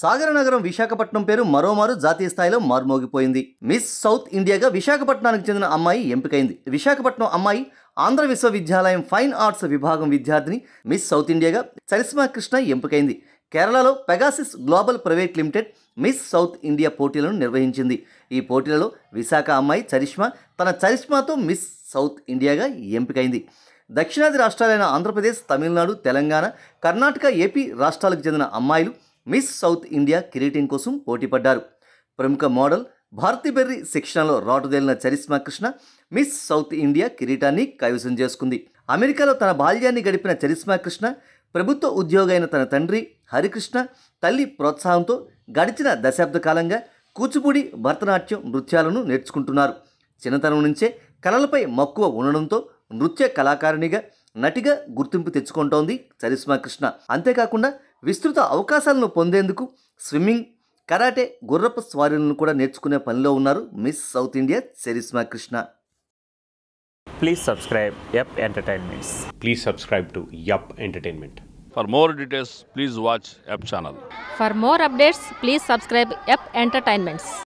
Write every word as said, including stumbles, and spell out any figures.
సాగరనగరం విశాఖపట్నం పేరు మరోమారు జాతీయ స్థాయిలో మారుమోగిపోయింది. మిస్ సౌత్ ఇండియాగా విశాఖపట్నానికి చెందిన అమ్మాయి ఎంపికైంది. విశాఖపట్నం అమ్మాయి ఆంధ్ర విశ్వవిద్యాలయం ఫైన్ ఆర్ట్స్ విభాగం విద్యార్థిని మిస్ సౌత్ ఇండియాగా చరిష్మా కృష్ణ ఎంపికైంది. కేరళలో Pegasus global private limited miss south India పోటీలను నిర్వహించింది. ఈ పోటీలలో విశాఖ అమ్మాయి చరిష్మా తన చరిష్మాతో మిస్ సౌత్ ఇండియాగా ఎంపికైంది. దక్షిణాది రాష్ట్రాలైన ఆంధ్రప్రదేశ్, తమిళనాడు, తెలంగాణ, కర్ణాటక, ఏపీ రాష్ట్రాలకు చెందిన అమ్మాయిలు మిస్ సౌత్ ఇండియా కిరీటం కోసం పోటీపడ్డారు. ప్రముఖ మోడల్ భారతి బెర్రీ శిక్షణలో రాటుదేలిన Charishma Krishna miss south India కిరీటాన్ని కైవసం చేసుకుంది. అమెరికాలో తన బాల్యాన్ని గడిపిన చరిష్మా కృష్ణ ప్రభుత్వ ఉద్యోగి అయిన తన తండ్రి హరికృష్ణ, తల్లి ప్రోత్సాహంతో గడిచిన దశాబ్ద కాలంగా కూచిపూడి, భరతనాట్యం, నృత్యాలను నేర్చుకుంటున్నారు. చిన్నతనం నుంచే కళలపై మక్కువ ఉండడంతో నృత్య కళాకారిణిగా, నటిగా గుర్తింపు తెచ్చుకుంటోంది చరిష్మా కృష్ణ. అంతేకాకుండా విస్తృత అవకాశాలను పొందేందుకు స్విమ్మింగ్, కరాటే, గుర్రపు స్వారీలను కూడా నేర్చుకునే పనిలో ఉన్నారు miss south India Charishma Krishna. Please subscribe Yupentertainments. Please subscribe to Yup Entertainment. For more details, please watch Yup channel. For more updates, please subscribe Yupentertainments.